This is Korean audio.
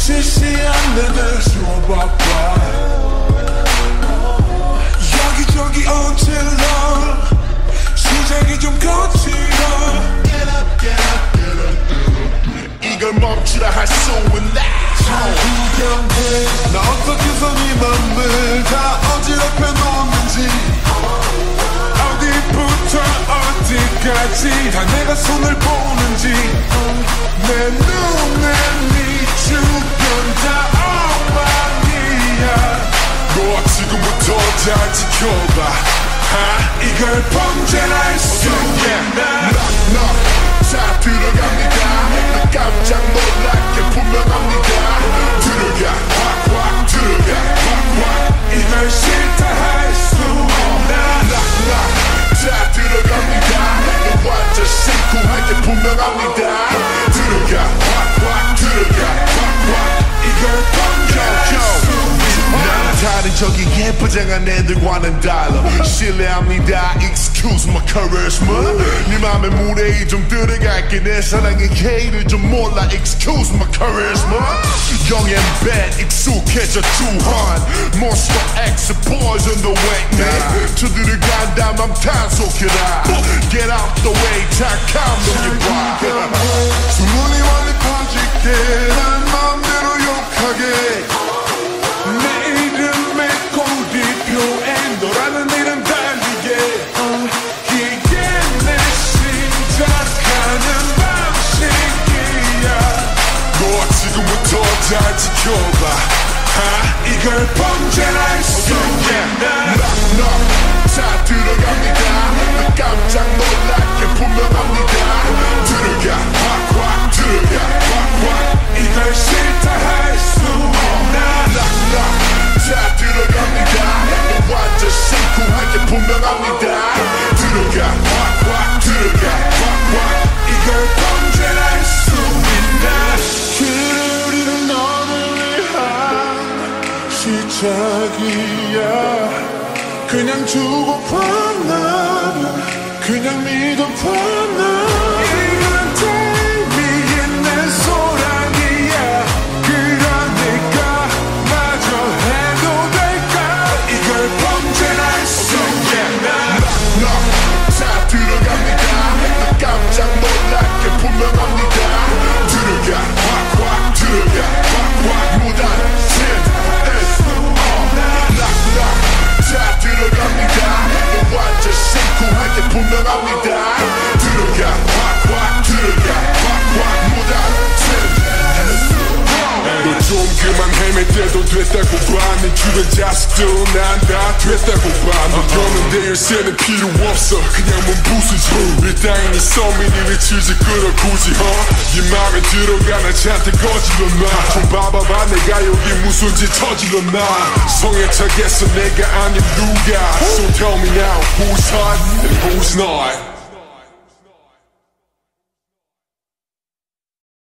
시시한 내들 지워봐봐. 여기저기 얹힐러 시작이 좀 거칠어. 이걸 멈추라 할 수 있나. 잘 구경해. 나 어떻게 해서 네 맘을 다 어지럽혀 놓는지, 어디부터 어디까지 다 내가 손을 보는지. 내 눈에 네 주변 다 엉망이야. 너 지금부터 잘 지켜봐. 이걸 범죄라 할 수 있나. 자 들어갑니다. 깜짝 놀랄게 분명합니다. 들어가 확확 들어가 확확. 이걸 싫다 할 수 있나. 자 들어갑니다. 완전 심쿵할게 분명합니다. 들어가 확확 들어가 확확. 이걸 범죄라 할 수 있나. 난 다른 저기 예쁘장한 애들과는 달라. 실례합니다. Excuse my charisma. 네 맘에 무대에 좀 들어갈게. 내 사랑의 K를 좀 몰라. Excuse my charisma. Young and bad 익숙해져 투한 Monsta X boys on the way man. 저 들어간다 맘 탄속해라. Get out the way 착함 넘겨봐. 소문이 멀리 퍼질게. 난 맘대로 욕하게. 내 이름에 공기표에 너라는 이름 달리게. 이게 내 시작하는 방식이야. 너 지금부터 잘 지켜봐. 이걸 범죄라 할 수 있나. 자 들어갑니다. 깜짝 놀랄게 분명합니다. 들어가 확확 들어가 확확. 이걸 싫다 할 수 있나. 자 들어갑니다. 완전 심쿵하게 분명합니다. 들어가 확확 들어가 확확. 이걸 범죄라 할 수 있나. 그리는 너를 위한 시작이야. 그냥 두고 봐 난 그냥 믿어봐 난. 이건 재미있는 내 소란이야. 그러니까 마저 해도 될까. 이걸 범죄라 할 수 있나. 자 들어갑니다. 깜짝 놀랄게 분명합니다. 들어가 확확 들어가 확확. 무단 자 들어갑니다. 완전 심쿵할게 분명합니다. 들어가 확확 들어가 확확. 무단 너 좀 그만 헤맬 때도 됐다고 봐. 네 주변 자식들 난 다 됐다고 봐. 너 겼는데 일세는 필요 없어. 그냥 몸 부수지. 일당이 네 썸이니 외치지 끌어 굳이 네 맘에 들어가나 잔뜩 거질러 놔. 좀 봐봐봐 내가 여기 무슨 짓 터질러 놔. 성에 차겠어 내가 아닌 누가. So tell me now who's hot and who's not.